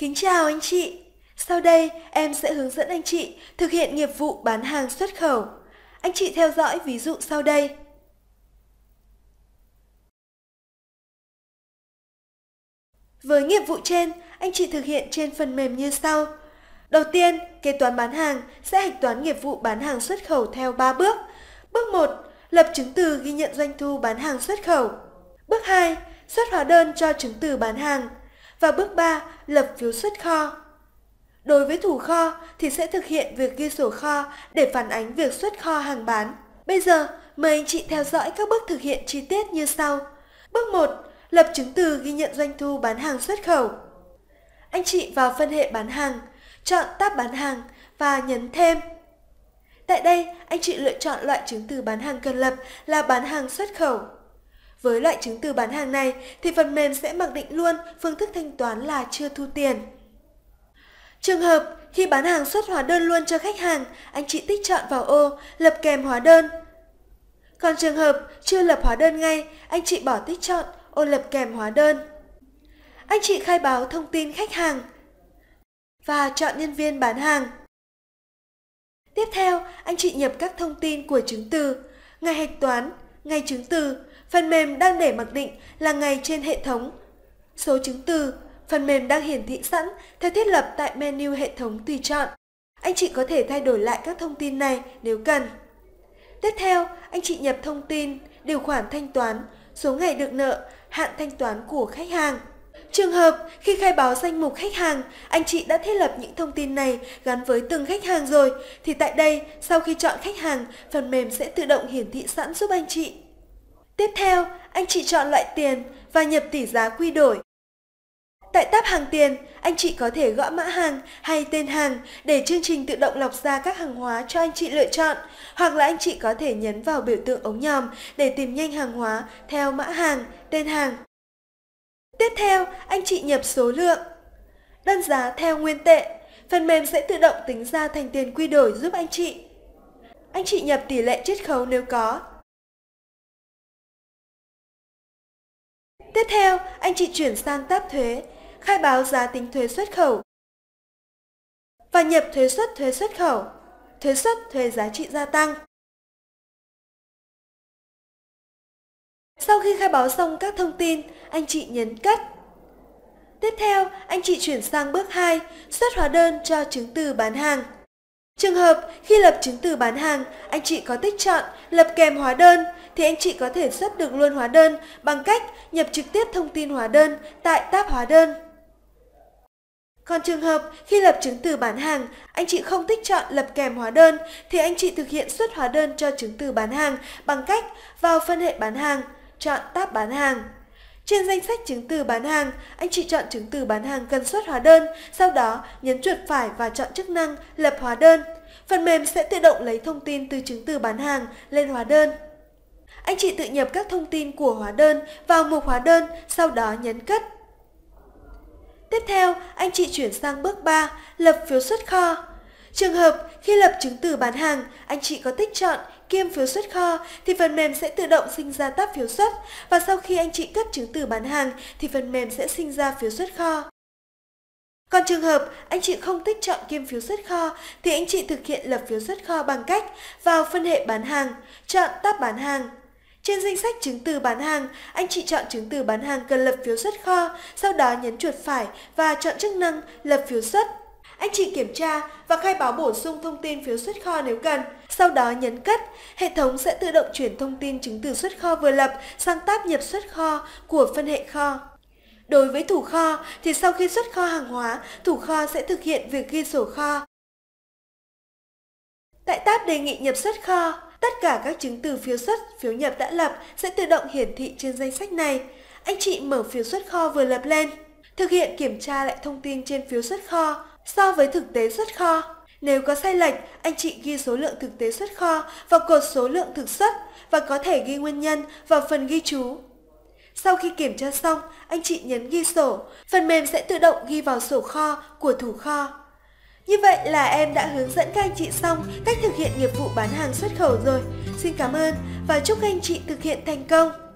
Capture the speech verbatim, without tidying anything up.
Kính chào anh chị. Sau đây em sẽ hướng dẫn anh chị thực hiện nghiệp vụ bán hàng xuất khẩu. Anh chị theo dõi ví dụ sau đây. Với nghiệp vụ trên, anh chị thực hiện trên phần mềm như sau. Đầu tiên, kế toán bán hàng sẽ hạch toán nghiệp vụ bán hàng xuất khẩu theo ba bước. Bước một, lập chứng từ ghi nhận doanh thu bán hàng xuất khẩu. Bước hai, xuất hóa đơn cho chứng từ bán hàng. Và bước ba, lập phiếu xuất kho. Đối với thủ kho thì sẽ thực hiện việc ghi sổ kho để phản ánh việc xuất kho hàng bán. Bây giờ, mời anh chị theo dõi các bước thực hiện chi tiết như sau. Bước một, lập chứng từ ghi nhận doanh thu bán hàng xuất khẩu. Anh chị vào phân hệ bán hàng, chọn tab bán hàng và nhấn thêm. Tại đây, anh chị lựa chọn loại chứng từ bán hàng cần lập là bán hàng xuất khẩu. Với loại chứng từ bán hàng này thì phần mềm sẽ mặc định luôn phương thức thanh toán là chưa thu tiền. Trường hợp khi bán hàng xuất hóa đơn luôn cho khách hàng, anh chị tích chọn vào ô lập kèm hóa đơn. Còn trường hợp chưa lập hóa đơn ngay, anh chị bỏ tích chọn ô lập kèm hóa đơn. Anh chị khai báo thông tin khách hàng và chọn nhân viên bán hàng. Tiếp theo, anh chị nhập các thông tin của chứng từ, ngày hạch toán, ngày chứng từ, phần mềm đang để mặc định là ngày trên hệ thống. Số chứng từ, phần mềm đang hiển thị sẵn theo thiết lập tại menu hệ thống tùy chọn. Anh chị có thể thay đổi lại các thông tin này nếu cần. Tiếp theo, anh chị nhập thông tin, điều khoản thanh toán, số ngày được nợ, hạn thanh toán của khách hàng. Trường hợp khi khai báo danh mục khách hàng, anh chị đã thiết lập những thông tin này gắn với từng khách hàng rồi, thì tại đây, sau khi chọn khách hàng, phần mềm sẽ tự động hiển thị sẵn giúp anh chị. Tiếp theo, anh chị chọn loại tiền và nhập tỷ giá quy đổi. Tại tab hàng tiền, anh chị có thể gõ mã hàng hay tên hàng để chương trình tự động lọc ra các hàng hóa cho anh chị lựa chọn, hoặc là anh chị có thể nhấn vào biểu tượng ống nhòm để tìm nhanh hàng hóa theo mã hàng, tên hàng. Tiếp theo, anh chị nhập số lượng, đơn giá theo nguyên tệ, phần mềm sẽ tự động tính ra thành tiền quy đổi giúp anh chị. Anh chị nhập tỷ lệ chiết khấu nếu có. Tiếp theo, anh chị chuyển sang tab thuế, khai báo giá tính thuế xuất khẩu và nhập thuế suất thuế xuất khẩu, thuế suất thuế giá trị gia tăng. Sau khi khai báo xong các thông tin, anh chị nhấn cất. Tiếp theo, anh chị chuyển sang bước hai, xuất hóa đơn cho chứng từ bán hàng. Trường hợp khi lập chứng từ bán hàng, anh chị có tích chọn lập kèm hóa đơn thì anh chị có thể xuất được luôn hóa đơn bằng cách nhập trực tiếp thông tin hóa đơn tại tab hóa đơn. Còn trường hợp khi lập chứng từ bán hàng, anh chị không tích chọn lập kèm hóa đơn thì anh chị thực hiện xuất hóa đơn cho chứng từ bán hàng bằng cách vào phân hệ bán hàng, chọn tab bán hàng. Trên danh sách chứng từ bán hàng, anh chị chọn chứng từ bán hàng cần xuất hóa đơn, sau đó nhấn chuột phải và chọn chức năng lập hóa đơn. Phần mềm sẽ tự động lấy thông tin từ chứng từ bán hàng lên hóa đơn. Anh chị tự nhập các thông tin của hóa đơn vào mục hóa đơn, sau đó nhấn cất. Tiếp theo, anh chị chuyển sang bước ba, lập phiếu xuất kho. Trường hợp khi lập chứng từ bán hàng, anh chị có tích chọn kiêm phiếu xuất kho thì phần mềm sẽ tự động sinh ra tab phiếu xuất, và sau khi anh chị cất chứng từ bán hàng thì phần mềm sẽ sinh ra phiếu xuất kho. Còn trường hợp anh chị không tích chọn kiêm phiếu xuất kho thì anh chị thực hiện lập phiếu xuất kho bằng cách vào phân hệ bán hàng, chọn tab bán hàng. Trên danh sách chứng từ bán hàng, anh chị chọn chứng từ bán hàng cần lập phiếu xuất kho, sau đó nhấn chuột phải và chọn chức năng lập phiếu xuất. Anh chị kiểm tra và khai báo bổ sung thông tin phiếu xuất kho nếu cần, sau đó nhấn cất. Hệ thống sẽ tự động chuyển thông tin chứng từ xuất kho vừa lập sang tab nhập xuất kho của phân hệ kho. Đối với thủ kho thì sau khi xuất kho hàng hóa, thủ kho sẽ thực hiện việc ghi sổ kho. Tại tab đề nghị nhập xuất kho, tất cả các chứng từ phiếu xuất, phiếu nhập đã lập sẽ tự động hiển thị trên danh sách này. Anh chị mở phiếu xuất kho vừa lập lên, thực hiện kiểm tra lại thông tin trên phiếu xuất kho so với thực tế xuất kho. Nếu có sai lệch, anh chị ghi số lượng thực tế xuất kho vào cột số lượng thực xuất và có thể ghi nguyên nhân vào phần ghi chú. Sau khi kiểm tra xong, anh chị nhấn ghi sổ, phần mềm sẽ tự động ghi vào sổ kho của thủ kho. Như vậy là em đã hướng dẫn các anh chị xong cách thực hiện nghiệp vụ bán hàng xuất khẩu rồi. Xin cảm ơn và chúc các anh chị thực hiện thành công.